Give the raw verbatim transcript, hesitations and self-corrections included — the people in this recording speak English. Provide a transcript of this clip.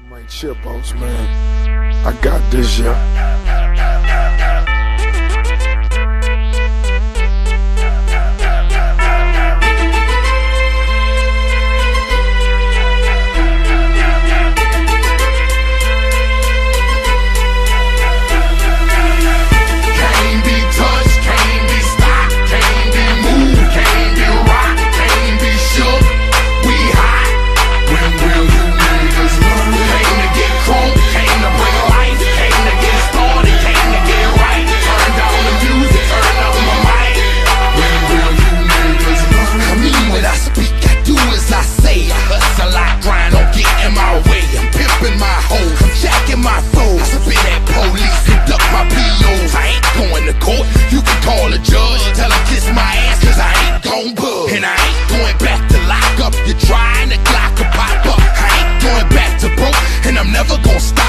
My chip outs, man. I got this, yeah. Trying to clock a pop up. I ain't going back to broke, and I'm never gonna stop.